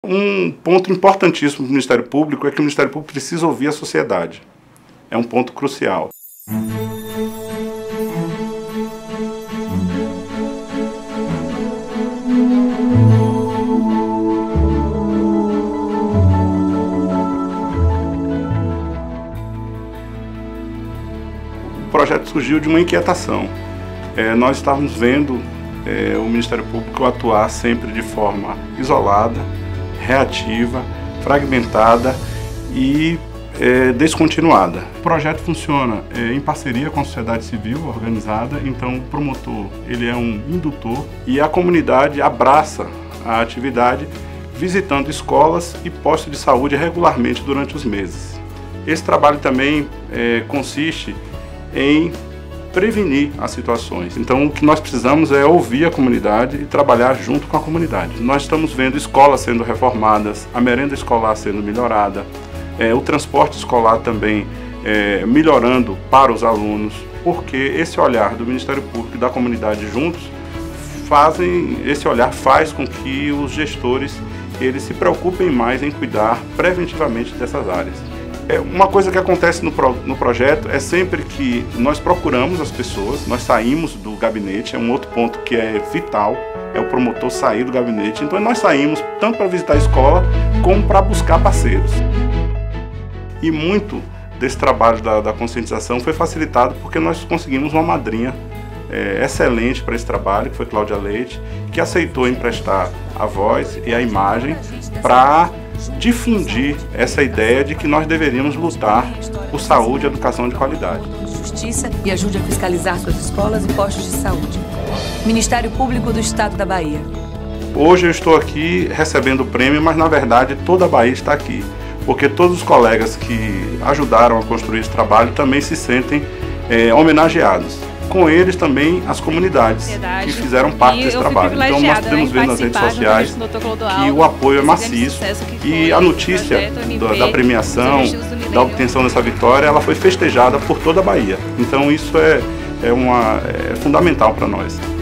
Um ponto importantíssimo do Ministério Público é que o Ministério Público precisa ouvir a sociedade. É um ponto crucial. O projeto surgiu de uma inquietação. Nós estávamos vendo o Ministério Público atuar sempre de forma isolada, reativa, fragmentada e descontinuada. O projeto funciona em parceria com a sociedade civil organizada, então o promotor ele é um indutor e a comunidade abraça a atividade visitando escolas e postos de saúde regularmente durante os meses. Esse trabalho também consiste em prevenir as situações. Então, o que nós precisamos é ouvir a comunidade e trabalhar junto com a comunidade. Nós estamos vendo escolas sendo reformadas, a merenda escolar sendo melhorada, o transporte escolar também melhorando para os alunos, porque esse olhar do Ministério Público e da comunidade juntos faz com que os gestores eles se preocupem mais em cuidar preventivamente dessas áreas. Uma coisa que acontece no projeto é sempre que nós procuramos as pessoas, nós saímos do gabinete, é um outro ponto que é vital, é o promotor sair do gabinete. Então nós saímos tanto para visitar a escola como para buscar parceiros. E muito desse trabalho da conscientização foi facilitado porque nós conseguimos uma madrinha excelente para esse trabalho, que foi Cláudia Leite, que aceitou emprestar a voz e a imagem para difundir essa ideia de que nós deveríamos lutar por saúde e educação de qualidade. Justiça e ajude a fiscalizar suas escolas e postos de saúde. Ministério Público do Estado da Bahia. Hoje eu estou aqui recebendo o prêmio, mas na verdade toda a Bahia está aqui, porque todos os colegas que ajudaram a construir esse trabalho também se sentem homenageados. Com eles também as comunidades que fizeram parte desse trabalho. Então nós podemos ver nas redes sociais que o apoio é maciço e a notícia da premiação, da obtenção dessa vitória, ela foi festejada por toda a Bahia. Então isso é fundamental para nós.